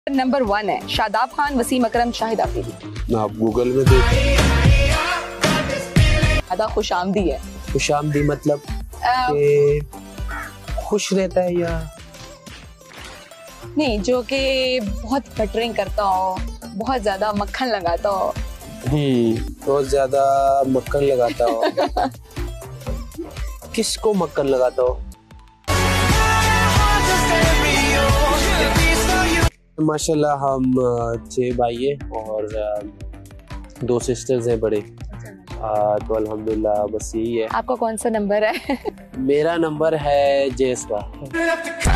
Number 1 है शादाब खान, वसीम अकरम, शाहिद आफरीदी। आप Google में देख। ज्यादा खुशामदी है। खुशामदी मतलब कि खुश रहता है या नहीं, जो कि बहुत बटरिंग करता हो, बहुत ज्यादा मक्खन लगाता हो। बहुत ज्यादा मक्खन लगाता हो। किसको मक्खन लगाता हो? माशाल्लाह हम 6 भाई हैं और 2 सिस्टर्स हैं बड़े। तो अल्हम्दुलिल्लाह बस यही है। आपका कौन सा नंबर है? मेरा नंबर है जेस का।